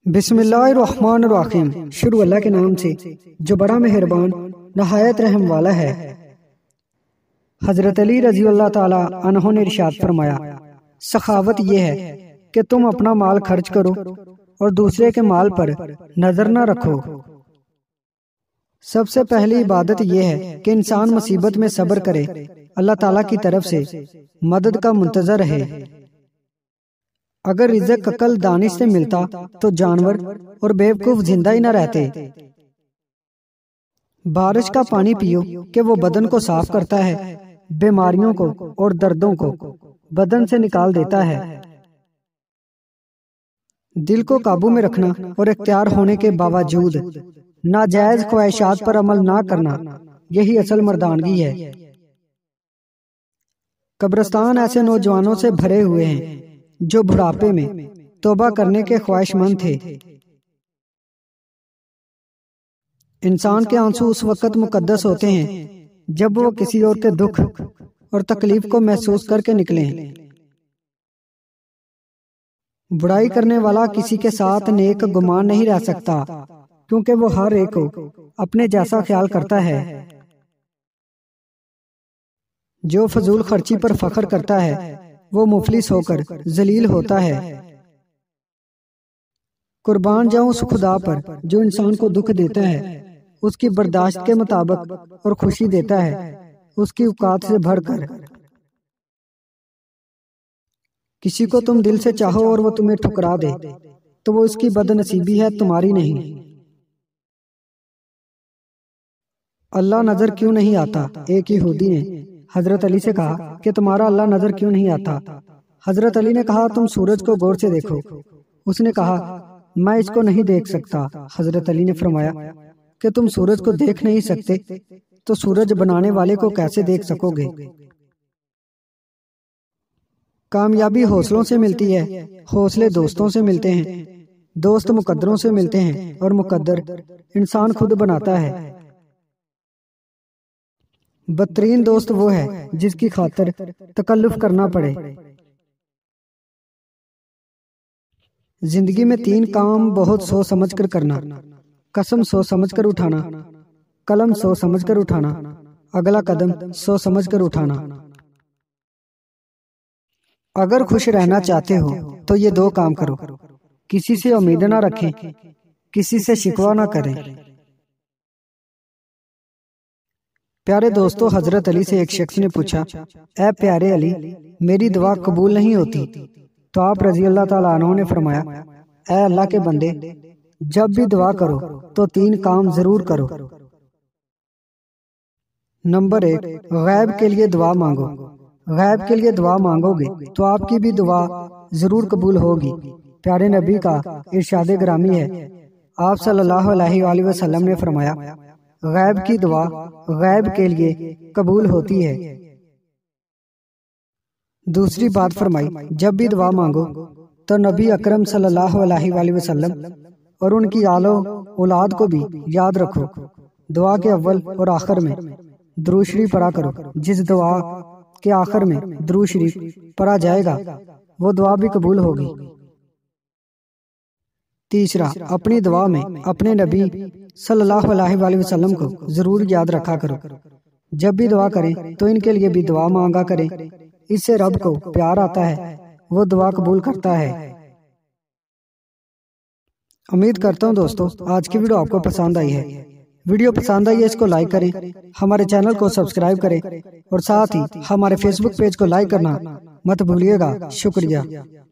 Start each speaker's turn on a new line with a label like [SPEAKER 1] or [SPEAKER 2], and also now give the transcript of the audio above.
[SPEAKER 1] बिस्मिल्लाहिर्रहमानिर्रहीम। शुरू अल्लाह के नाम से जो बड़ा मेहरबान नहायत रहम वाला है। हजरत अली रजी अल्लाह ताला अन्हो ने इरशाद फरमाया, सखावत यह है कि तुम अपना माल खर्च करो और दूसरे के माल पर नजर न रखो। सबसे पहली इबादत यह है कि इंसान मुसीबत में सब्र करे, अल्लाह ताला की तरफ से मदद का मुंतजर रहे। अगर रिज़्क अकल दानिश से मिलता तो जानवर और बेवकूफ जिंदा ही न रहते। बारिश का पानी पियो कि वो बदन को साफ करता है, बीमारियों को और दर्दों को बदन से निकाल देता है। दिल को काबू में रखना और इख्तियार होने के बावजूद नाजायज ख्वाहिशात पर अमल ना करना, यही असल मर्दानगी है। कब्रिस्तान ऐसे नौजवानों से भरे हुए हैं जो बुढ़ापे में तौबा करने के ख्वाहिशमंद थे। इंसान के आंसू उस वक्त मुकद्दस होते हैं जब वो किसी और के दुख और तकलीफ को महसूस करके निकले। बुराई करने वाला किसी के साथ नेक गुमान नहीं रह सकता, क्योंकि वो हर एक को अपने जैसा ख्याल करता है। जो फजूल खर्ची पर फख्र करता है वो मुफलिस होकर जलील होता है। कुर्बान जाऊं उस खुदा पर जो इंसान को दुख देता है, उसकी बर्दाश्त के मुताबिक और खुशी देता है, उसकी औकात से बढ़कर। किसी को तुम दिल से चाहो और वो तुम्हें ठुकरा दे तो वो उसकी बदनसीबी है, तुम्हारी नहीं। अल्लाह नजर क्यों नहीं आता? एक यहूदी ने हजरत अली से कहा कि तुम्हारा अल्लाह नजर क्यों नहीं आता? हजरत अली ने कहा, तुम सूरज को गौर से देखो। उसने कहा, मैं इसको नहीं देख सकता। हजरत अली ने फरमाया कि तुम सूरज को देख नहीं सकते तो सूरज बनाने वाले को कैसे देख सकोगे? कामयाबी हौसलों से मिलती है, हौसले दोस्तों से मिलते हैं, दोस्त मुकद्दरों से मिलते हैं और मुकद्दर इंसान खुद बनाता है। बदतरीन दोस्त वो है जिसकी खातिर तकल्लुफ करना पड़े। जिंदगी में 3 काम बहुत सोच समझ कर करना: कसम सोच समझ कर उठाना, कलम सोच समझ कर उठाना, अगला कदम सोच समझ कर उठाना। अगर खुश रहना चाहते हो तो ये 2 काम करो: किसी से उम्मीद ना रखें, किसी से शिकवा ना करें। प्यारे दोस्तों, हजरत अली से एक शख्स ने पूछा, ऐ प्यारे अली, मेरी दुआ कबूल नहीं होती। तो आप रजी अल्लाह ताला अन्हु ने फरमाया, ऐ अल्लाह के बंदे, जब भी दुआ करो तो 3 काम जरूर करो। नंबर 1, गैब के लिए दुआ मांगो। गैब के लिए दुआ मांगोगे तो आपकी भी दुआ जरूर कबूल होगी। प्यारे नबी का इरशाद ग्रामी है, आप सल्लल्लाहु अलैहि वसल्लम ने फरमाया, गैब की दुआ गैब के लिए कबूल होती है। दूसरी बात फरमाई, जब भी दुआ मांगो तो नबी अकरम सल्लल्लाहु अलैहि वसल्लम और उनकी आलो औलाद को भी याद रखो। दुआ के अव्वल और आखिर में दुरूद शरीफ पढ़ा करो। जिस दुआ के आखिर में दुरूद शरीफ पढ़ा जाएगा वो दुआ भी कबूल होगी। तीसरा, अपनी दुआ में अपने नबी सल्लल्लाहु अलैहि वसल्लम को जरूर याद रखा करो। जब भी दुआ करें तो इनके लिए भी दुआ मांगा करें। इससे रब को प्यार आता है, वो दुआ कबूल करता है। उम्मीद करता हूँ दोस्तों आज की वीडियो आपको पसंद आई है। वीडियो पसंद आई है इसको लाइक करें, हमारे चैनल को सब्सक्राइब करें और साथ ही हमारे फेसबुक पेज को लाइक करना मत भूलिएगा। शुक्रिया।